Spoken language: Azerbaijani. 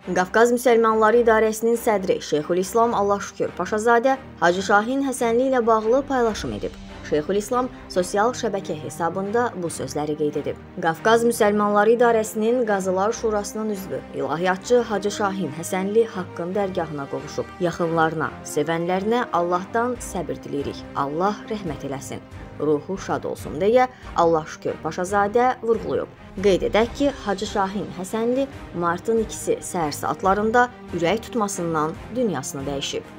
Qafqaz Müsəlmanları İdarəsinin sədri Şeyxülislam Allahşükür Paşazadə Hacı Şahin Həsənli ilə bağlı paylaşım edib. Şeyxülislam sosial şəbəkə hesabında bu sözləri qeyd edib. Qafqaz Müsəlmanları İdarəsinin Qazılar Şurasının üzvü ilahiyyatçı Hacı Şahin Həsənli haqqın dərgahına qovuşub. Yaxınlarına, sevənlərinə Allahdan səbir diləyirik. Allah rəhmət eləsin. Ruhu şad olsun deyə Allahşükür Paşazadə vurğulayıb. Qeyd edək ki, Hacı Şahin Həsənli martın 2-si səhər saatlarında ürək tutmasından dünyasını dəyişib.